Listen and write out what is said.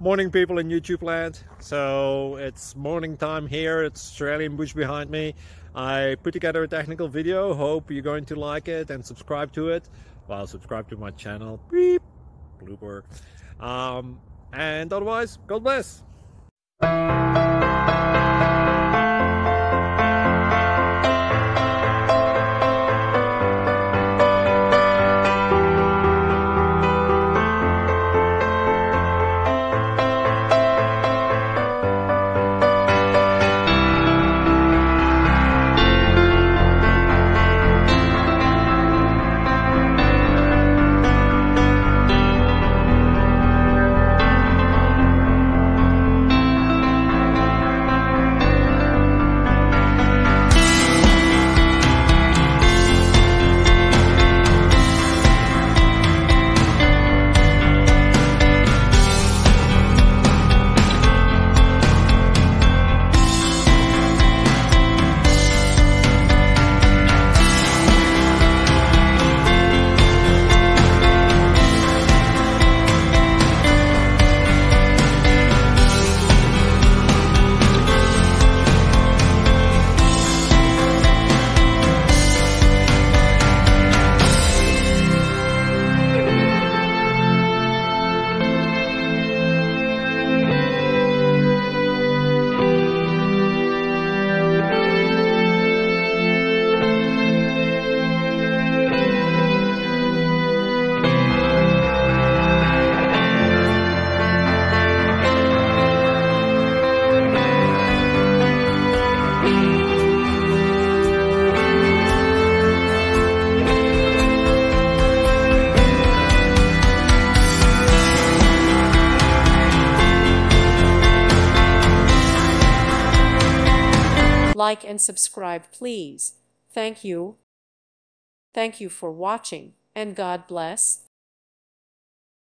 Morning, people in YouTube land. So it's morning time here. It's Australian bush behind me. I put together a technical video. Hope you're going to like it and subscribe to it. Well, subscribe to my channel. Beep. Blooper. And otherwise, God bless. Like and subscribe, please. Thank you. Thank you for watching, and God bless.